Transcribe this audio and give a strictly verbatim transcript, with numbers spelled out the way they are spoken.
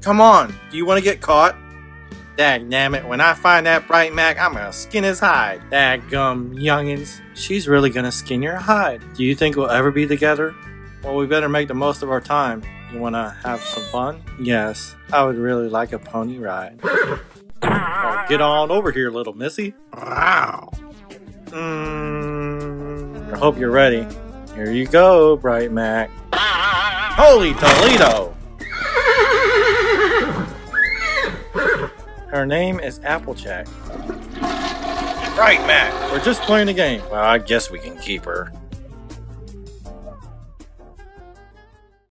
Come on, do you want to get caught? Dagnammit, when I find that Bright Mac, I'm gonna skin his hide. Daggum youngins. She's really gonna skin your hide. Do you think we'll ever be together? Well, we better make the most of our time. You wanna have some fun? Yes, I would really like a pony ride. Oh, get on over here, little missy. Mm, I hope you're ready. Here you go, Bright Mac. Holy Toledo! Her name is Applejack. Right, Mac. We're just playing a game. Well, I guess we can keep her.